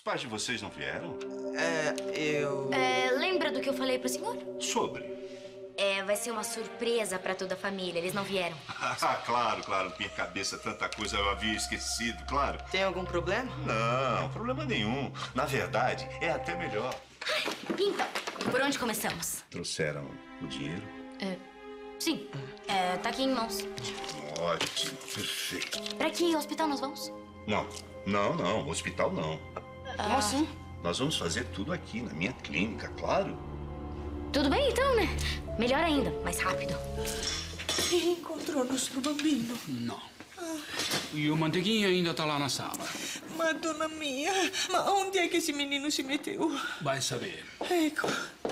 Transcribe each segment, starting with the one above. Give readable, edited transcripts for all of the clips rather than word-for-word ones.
pais de vocês não vieram? Lembra do que eu falei pro senhor? Sobre? Vai ser uma surpresa pra toda a família. Eles não vieram. Ah, claro. Minha cabeça, tanta coisa eu havia esquecido, claro. Tem algum problema? Não, problema nenhum. Na verdade, é até melhor. Então, por onde começamos? Trouxeram o dinheiro? Sim. Tá aqui em mãos. Ótimo, perfeito. Pra que hospital nós vamos? Não, hospital não. Como assim? Nós vamos fazer tudo aqui, na minha clínica, claro. Tudo bem, então, né? Melhor ainda, mais rápido. Encontrou nosso bambino. Não. E o Manteiguinha ainda tá lá na sala. Madonna mia, ma onde é que esse menino se meteu? Vai saber. Ecco.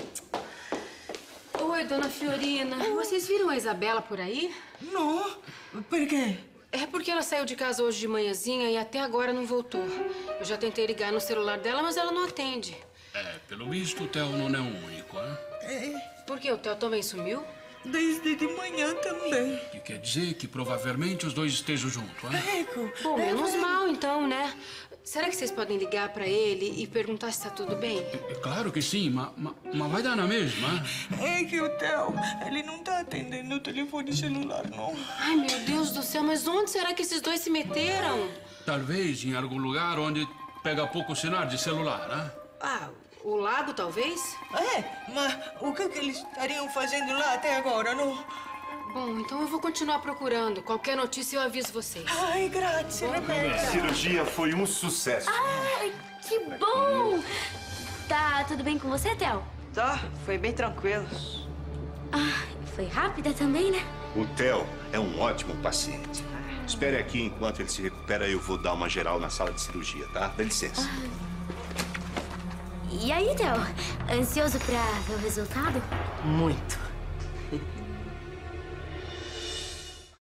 Oi, dona Fiorina. Vocês viram a Isabela por aí? Não, por quê? É porque ela saiu de casa hoje de manhãzinha e até agora não voltou. Eu já tentei ligar no celular dela, mas ela não atende. Pelo visto, o Theo não é o único, hein? Por quê? O Theo também sumiu? Desde de manhã também. Que quer dizer que provavelmente os dois estejam juntos, hein? Ecco. Bom, menos mal então, né? Será que vocês podem ligar pra ele e perguntar se tá tudo bem? É claro que sim, mas vai dar na mesma, hein? É que o Theo, ele não tá atendendo o telefone celular, não. Ai, meu Deus do céu, mas onde será que esses dois se meteram? Talvez em algum lugar onde pega pouco sinal de celular, hein? Ah, o lago, talvez? Mas o que eles estariam fazendo lá até agora, não? Bom, então eu vou continuar procurando. Qualquer notícia eu aviso vocês. Ai, grazie, A Rebeca. cirurgia foi um sucesso. Ai, que bom! Tá tudo bem com você, Theo? Tá, foi bem tranquilo. Foi rápida também, né? O Theo é um ótimo paciente. Espere aqui enquanto ele se recupera. Eu vou dar uma geral na sala de cirurgia, tá? Dá licença. E aí, Theo? Ansioso pra ver o resultado? Muito.